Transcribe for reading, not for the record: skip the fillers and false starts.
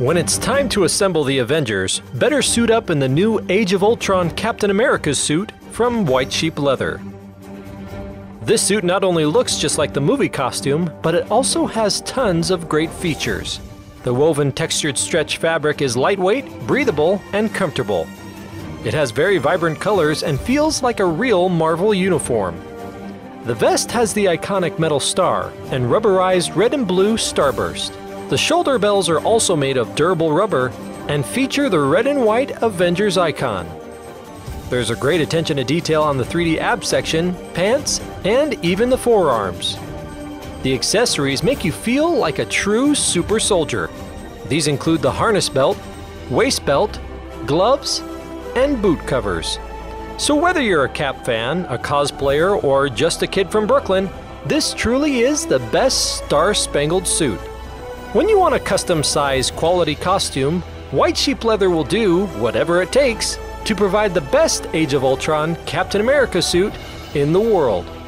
When it's time to assemble the Avengers, better suit up in the new Age of Ultron Captain America's suit from white sheep leather. This suit not only looks just like the movie costume, but it also has tons of great features. The woven textured stretch fabric is lightweight, breathable, and comfortable. It has very vibrant colors and feels like a real Marvel uniform. The vest has the iconic metal star and rubberized red and blue starburst. The shoulder bells are also made of durable rubber and feature the red and white Avengers icon. There's a great attention to detail on the 3D ab section, pants, and even the forearms. The accessories make you feel like a true super soldier. These include the harness belt, waist belt, gloves, and boot covers. So whether you're a Cap fan, a cosplayer, or just a kid from Brooklyn, this truly is the best star-spangled suit. When you want a custom-sized quality costume, white sheep leather will do whatever it takes to provide the best Age of Ultron Captain America suit in the world.